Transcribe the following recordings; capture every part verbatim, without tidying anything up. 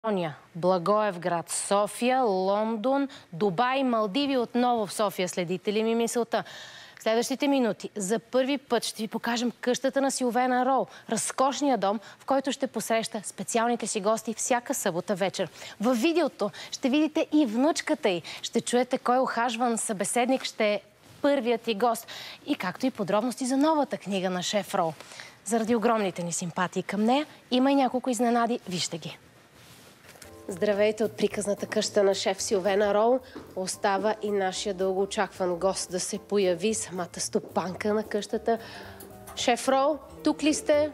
Македония, Благоевград, София, Лондон, Дубай, Малдиви, отново в София. Следите ли ми мисълта? В следващите минути за първи път ще ви покажем къщата на Силвена Роу. Разкошния дом, в който ще посреща специалните си гости всяка събота вечер. Във видеото ще видите и внучката й. Ще чуете кой ухажван събеседник ще е първият и гост. И както и подробности за новата книга на шеф Роу. Заради огромните ни симпатии към нея има и няколко изненади. Вижте ги. Здравейте от приказната къща на шеф Силвена Роу. Остава и нашия дългоочакван гост да се появи, самата стопанка на къщата. Шеф Роу, тук ли сте?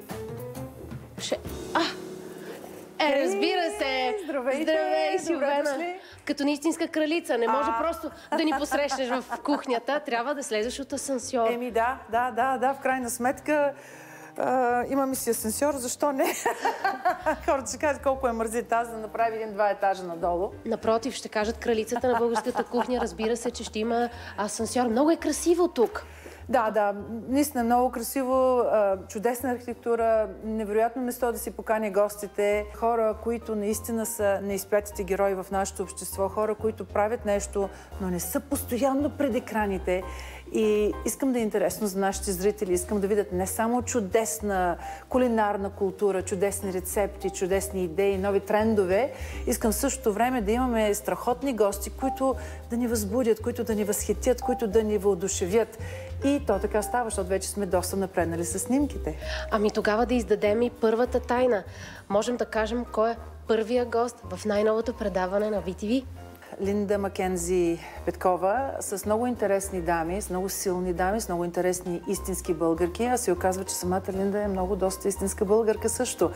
Ше... А! Е, разбира се! Здравейте! Здравей, Силвена! Като на истинска кралица. Не може а... просто да ни посрещнеш в кухнята. Трябва да слезеш от асансьор. Еми да, да, да, да. В крайна сметка Uh, имаме си асансьор, защо не? Хората ще кажат колко е мързи тази да направи един-два етажа надолу. Напротив, ще кажат кралицата на българската кухня. Разбира се, че ще има асансьор. Много е красиво тук. Да, да, наистина много красиво, чудесна архитектура, невероятно место да си покани гостите, хора, които наистина са неизпятите герои в нашето общество, хора, които правят нещо, но не са постоянно пред екраните. И искам да е интересно за нашите зрители, искам да видят не само чудесна кулинарна култура, чудесни рецепти, чудесни идеи, нови трендове, искам в същото време да имаме страхотни гости, които да ни възбудят, които да ни възхитят, които да ни въодушевят. И то така става, защото вече сме доста напреднали с снимките. Ами тогава да издадем и първата тайна. Можем да кажем кой е първия гост в най-новото предаване на ви ти ви. Линда Макензи Петкова с много интересни дами, с много силни дами, с много интересни истински българки. А се оказва, че самата Линда е много доста истинска българка също.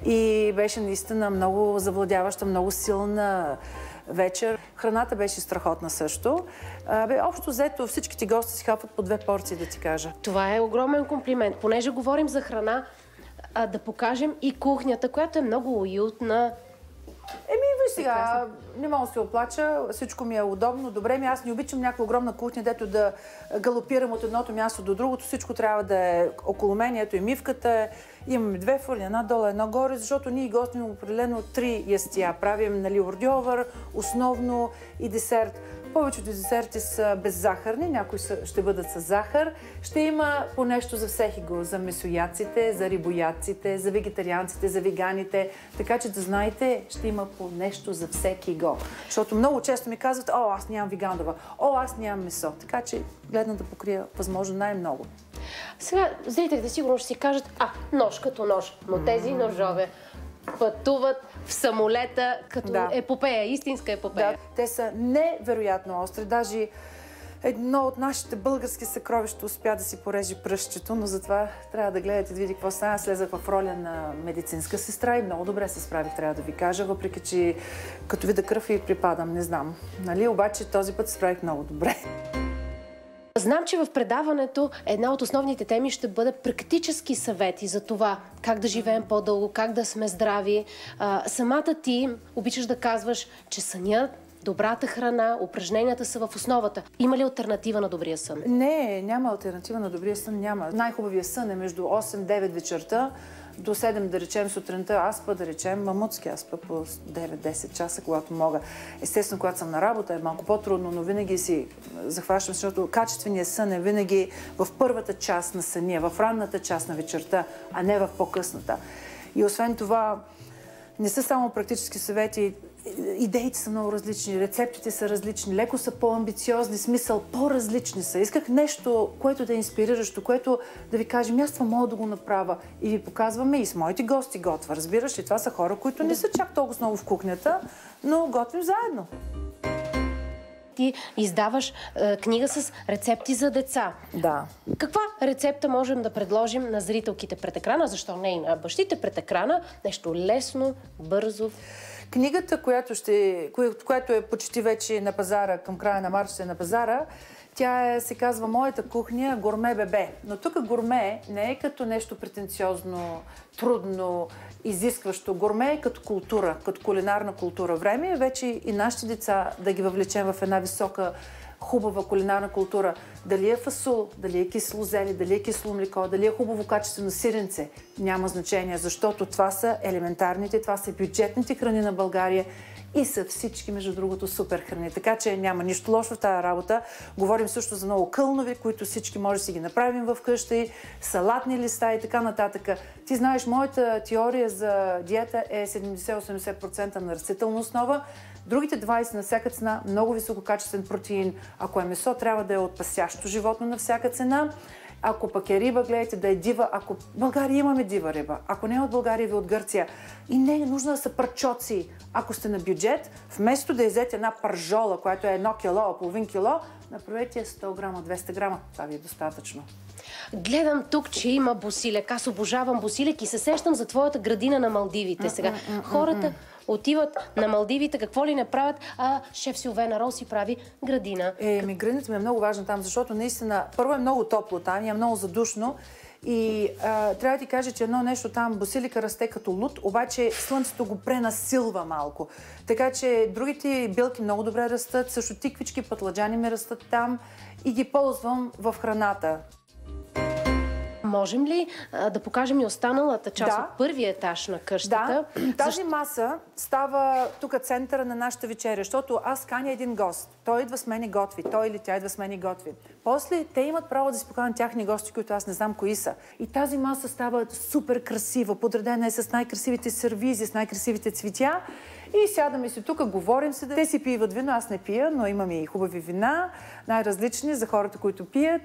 И беше наистина много завладяваща, много силна вечер. Храната беше страхотна също. А, бе, общо взето всичките гости си хапват по две порции, да ти кажа. Това е огромен комплимент. Понеже говорим за храна, а, да покажем и кухнята, която е много уютна. Еми, виж сега, не мога да се оплача, всичко ми е удобно, добре ми. Аз не обичам някаква огромна кухня, дето да галопирам от едното място до другото. Всичко трябва да е около мен, ето и мивката. Имаме две фурни, една долу, едно горе, защото ние гостим определено три ястия. Правим, нали, ордьовър, основно и десерт. Повечето десерти са беззахарни, някои ще бъдат с захар. Ще има по нещо за всеки го, за месояците, за рибоядците, за вегетарианците, за веганите. Така че да знаете, ще има по нещо за всеки го. Защото много често ми казват, о, аз нямам веганова, о, аз нямам месо. Така че гледна да покрия възможно най-много. Сега зрителите сигурно ще си кажат, а, нож като нож, но тези ножове пътуват в самолета като да. епопея, истинска епопея. Да, те са невероятно остри. Даже едно от нашите български съкровища успя да си порежи пръстчето, но затова трябва да гледате да види какво стана. Слезах в роля на медицинска сестра и много добре се справих, трябва да ви кажа, въпреки че като видя кръв и припадам, не знам. Нали? Обаче този път се справих много добре. Знам, че в предаването една от основните теми ще бъде практически съвети за това как да живеем по-дълго, как да сме здрави. А, самата ти обичаш да казваш, че сънят, добрата храна, упражненията са в основата. Има ли алтернатива на добрия сън? Не, няма алтернатива на добрия сън, няма. Най-хубавия сън е между осем-девет вечерта до седем, да речем, сутринта. Аз спа, да речем, мамутски. Аз спа по девет-десет часа, когато мога. Естествено, когато съм на работа, е малко по-трудно, но винаги си захващам, защото качественият сън е винаги в първата част на съня, в ранната част на вечерта, а не в по-късната. И освен това, не са само практически съвети, идеите са много различни, рецептите са различни, леко са по-амбициозни, смисъл по-различни са. Исках нещо, което да е инспириращо, което да ви кажем, аз това мога да го направя. И ви показваме и с моите гости готва. Разбираш ли, това са хора, които не са чак толкова много в кухнята, но готвим заедно. Ти издаваш е, книга с рецепти за деца. Да. Каква рецепта можем да предложим на зрителките пред екрана? Защо не и на бащите пред екрана? Нещо лесно, бързо. Книгата, която, ще, която е почти вече на пазара, към края на март ще е на пазара, тя е, се казва "Моята кухня гурме бебе". Но тук гурме не е като нещо претенциозно, трудно, изискващо. Гурме е като култура, като кулинарна култура. Време е вече и нашите деца да ги въвлечем в една висока, хубава кулинарна култура. Дали е фасул, дали е кисло зеле, дали е кисло млеко, дали е хубаво качествено сиренце. няма значение, защото това са елементарните, това са бюджетните храни на България и са всички, между другото, супер храни. Така че няма нищо лошо в тази работа. Говорим също за много кълнови, които всички може да си ги направим в къща, салатни листа и така нататък. Ти знаеш, моята теория за диета е седемдесет до осемдесет процента на растителна основа. Другите двайсет на всяка цена, много висококачествен протеин. Ако е месо, трябва да е от пасящо животно на всяка цена. Ако пък е риба, гледайте да е дива. Ако в България имаме дива риба, ако не е от България, ви от Гърция. И не е нужно да са парчоци. Ако сте на бюджет, вместо да изете една пържола, която е едно кило, половин кило, направете сто грама, двеста грама. Това ви е достатъчно. Гледам тук, че има босилек. Аз обожавам босилек и се сещам за твоята градина на Малдивите сега. Хората отиват на Малдивите, какво ли не правят, а шеф Силвена Рол си прави градина. Е, ми градината ми е много важна там, защото наистина, първо е много топло там и е много задушно. И а, трябва да ти кажа, че едно нещо там, босилика расте като луд, обаче слънцето го пренасилва малко. Така че другите билки много добре растат, също тиквички, пътладжани ми растат там и ги ползвам в храната. Можем ли а, да покажем и останалата част да. от първия етаж на къщата? Да, тази Защо... маса става тук центъра на нашата вечеря, защото аз каня един гост. Той идва с мен и готви, той или тя идва с мен и готви. После те имат право да си поканят тяхни гости, които аз не знам кои са. И тази маса става супер красива, подредена е с най-красивите сервизи, с най-красивите цветя. И сядаме си тук, говорим се. Те си пиват вино, аз не пия, но имаме и хубави вина, най-различни за хората, които пият.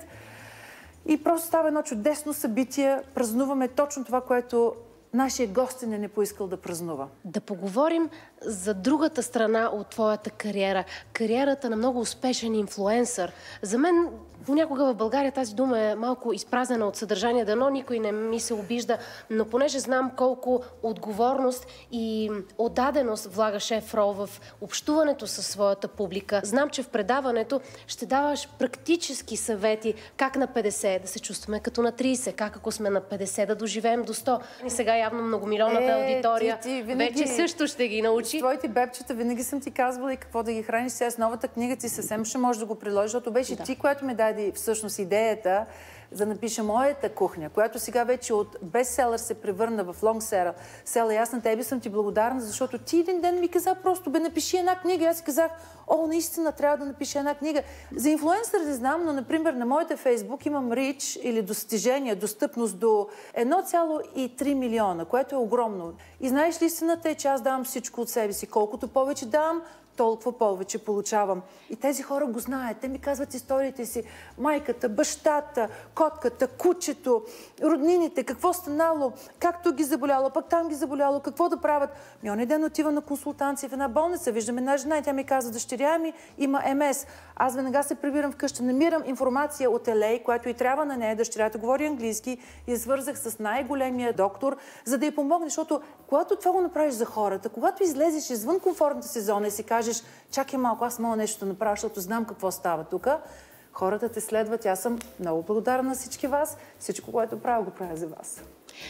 И просто става едно чудесно събитие. Празнуваме точно това, което нашия гостин е не поискал да празнува. Да поговорим за другата страна от твоята кариера. Кариерата на много успешен инфлуенсър. За мен понякога в България тази дума е малко изпразнена от съдържание, дано никой не ми се обижда, но понеже знам колко отговорност и отдаденост влага шеф Рол в общуването със своята публика, знам, че в предаването ще даваш практически съвети как на петдесет да се чувстваме като на трийсет, как ако сме на петдесет да доживеем до сто. И сега явно многомилионната е, аудитория ти, ти винаги, вече също ще ги научи. С твоите бебчета винаги съм ти казвала и какво да ги храниш. Сега с новата книга ти съвсем ще можеш да го приложиш, защото беше да. Ти, която ми даде всъщност идеята за да напиша моята кухня, която сега вече от бестселър се превърна в лонгселър. Села, аз на тебе съм ти благодарна, защото ти един ден ми каза просто, бе, напиши една книга. И аз си казах, о, наистина трябва да напиша една книга. За инфлуенсър не знам, но, например, на моята Фейсбук имам рич или достижение, достъпност до едно цяло и три милиона, което е огромно. И знаеш ли, истината е, че аз давам всичко от себе си. Колкото повече давам, толкова повече получавам. И тези хора го знаят. Те ми казват историите си. Майката, бащата, котката, кучето, роднините, какво станало, както ги заболяло, пък там ги заболяло, какво да правят. Ми онен ден отива на консултанция в една болница, виждам една жена и тя ми казва, дъщеря ми има Ем Ес. Аз веднага се прибирам вкъща, намирам информация от Ел Ей, която и трябва на нея, дъщерята говори английски и я свързах с най-големия доктор, за да й помогне, защото когато това го направиш за хората, когато излезеш извън комфортната си зона и си кажеш, чакай малко, аз мога нещо да направя, защото знам какво става тук, хората те следват. Аз съм много благодарна на всички вас. Всичко, което правя, го правя за вас.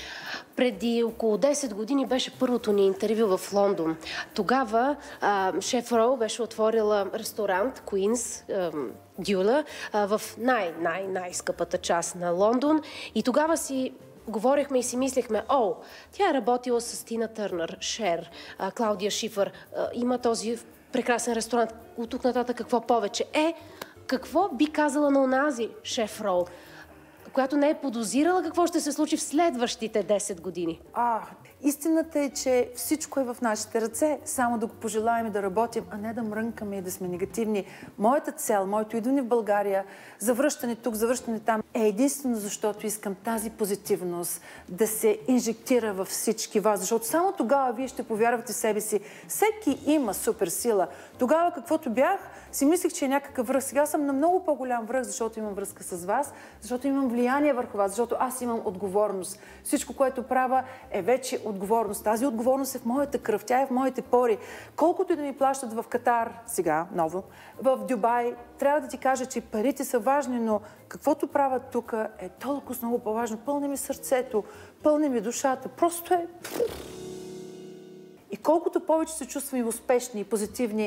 Преди около десет години беше първото ни интервю в Лондон. Тогава а, шеф Рол беше отворила ресторант Queen's Дюла в най-най-най-скъпата част на Лондон. И тогава си говорихме и си мислехме, о, тя е работила с Тина Търнър, Шер, а, Клаудия Шифър, а, има този прекрасен ресторант. От тук нататък какво повече? Е, какво би казала на онази шеф Рол, която не е подозирала какво ще се случи в следващите десет години? А, истината е, че всичко е в нашите ръце. Само да го пожелаем и да работим, а не да мрънкаме и да сме негативни. Моята цел, моето идване в България, завръщане тук, завръщане там, е единствено защото искам тази позитивност да се инжектира във всички вас. Защото само тогава вие ще повярвате в себе си. Всеки има суперсила. Тогава, каквото бях, си мислих, че е някакъв връх. Сега съм на много по-голям връх, защото имам връзка с вас, защото имам влияние върху вас, защото аз имам отговорност. Всичко, което правя, е вече отговорност. Тази отговорност е в моята кръв, тя е в моите пори. Колкото и да ми плащат в Катар, сега, ново, в Дюбай, трябва да ти кажа, че парите са важни, но каквото правят тук е толкова много по-важно. Пълни ми сърцето, пълни ми душата. Просто е... И колкото повече се чувствам и успешни, и позитивни,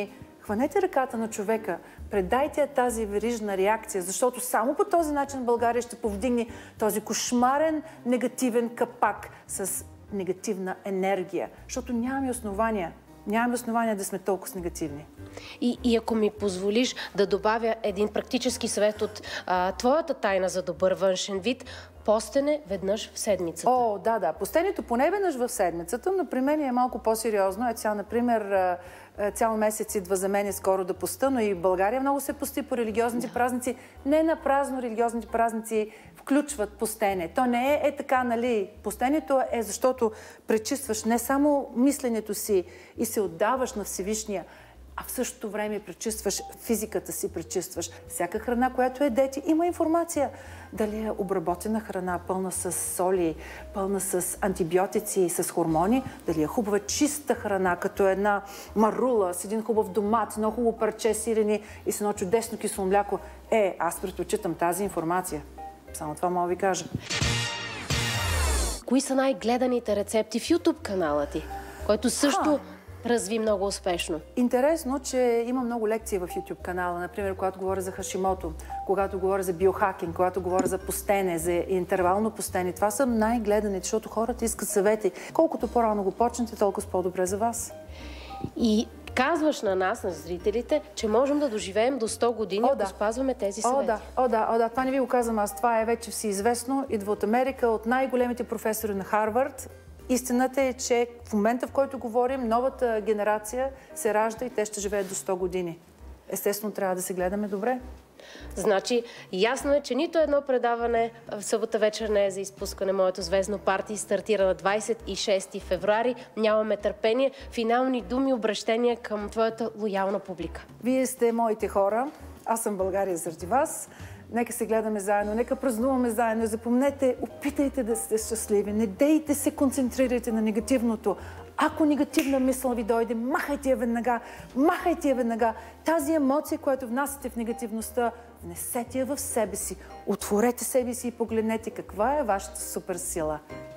Хванете ръката на човека, предайте я тази верижна реакция, защото само по този начин България ще повдигне този кошмарен негативен капак с негативна енергия, защото нямаме основания. Нямаме основания да сме толкова негативни. И, и ако ми позволиш да добавя един практически съвет от а, твоята тайна за добър външен вид, постене веднъж в седмицата. О, да, да. Постенето поне веднъж в седмицата, но при мен е малко по-сериозно. Ето сега, например, цял месец идва за мен скоро да поста, но и в България много се пости по религиозните да. празници. Не на празно религиозните празници включват постене. То не е, е така, нали? Постенето е защото пречистваш не само мисленето си и се отдаваш на Всевишния, а в същото време пречистваш физиката си, пречистваш всяка храна, която е дети. Има информация. Дали е обработена храна, пълна с соли, пълна с антибиотици, с хормони, дали е хубава чиста храна, като една марула, с един хубав домат, много хубаво парче сирене и с едно чудесно кисело мляко. Е, аз предпочитам тази информация. Само това мога ви кажа. Кои са най-гледаните рецепти в YouTube канала ти, който също разви много успешно? Интересно, че има много лекции в YouTube канала. Например, когато говоря за Хашимото, когато говоря за биохакинг, когато говоря за постене, за интервално постене. Това са най-гледаните, защото хората искат съвети. Колкото по-рано го почнете, толкова по-добре за вас. И казваш на нас, на зрителите, че можем да доживеем до сто години, ако да. спазваме тези съвети. О, да, о, да, о, да. Това не ви го казвам аз. Това е вече всеизвестно. Идва от Америка, от най-големите професори на Харвард. Истината е, че в момента, в който говорим, новата генерация се ражда и те ще живеят до сто години. Естествено, трябва да се гледаме добре. Значи, ясно е, че нито едно предаване в събота вечер не е за изпускане. Моето звездно парти стартира на двадесет и шести февруари. Нямаме търпение. Финални думи, обращения към твоята лоялна публика. Вие сте моите хора. Аз съм България заради вас. Нека се гледаме заедно, нека празнуваме заедно. Запомнете, опитайте да сте щастливи. Не дейте се концентрирайте на негативното. Ако негативна мисъл ви дойде, махайте я веднага, махайте я веднага. Тази емоция, която внасяте в негативността, внесете я в себе си. Отворете себе си и погледнете каква е вашата суперсила.